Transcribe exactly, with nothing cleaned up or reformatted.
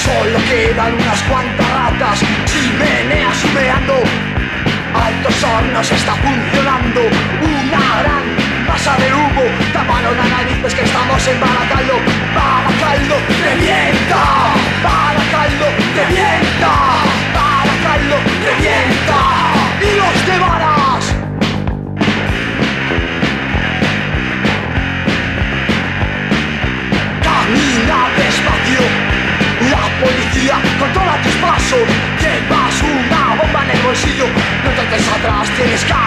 Solo quedan unas cuantas ratas, chimeneas humeando, altos hornos está funcionando, una gran masa de humo, taparon a narices que estamos en Barakaldo. Barakaldo, revienta, Barakaldo, revienta, Barakaldo, revienta, y los de varas. Camina despacio, la policía controla tus pasos, llevas una bomba en el bolsillo, no te eches atrás, tienes que